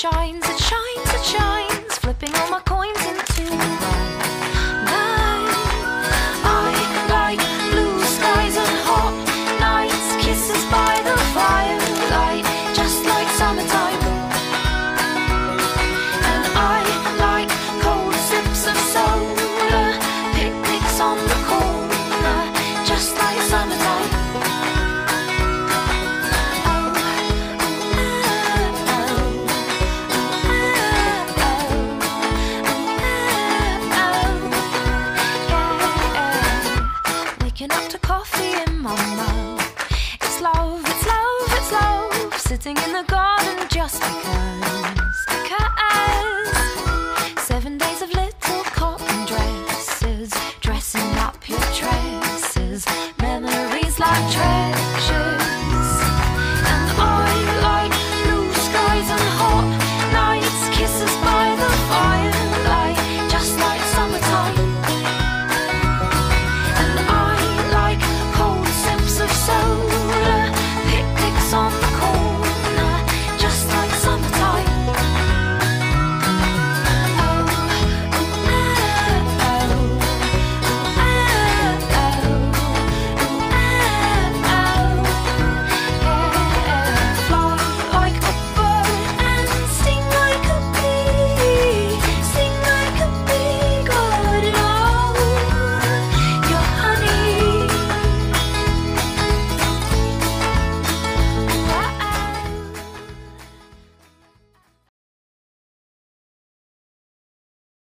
shines, it shines, it shines, flipping all my coins into gold. I like blue skies and hot nights, kisses by the firelight, just like summertime. And I like cold sips of soda, picnics on the corner, just like summertime. Waking up to coffee in my mouth. It's love, it's love, it's love, sitting in the garden just because.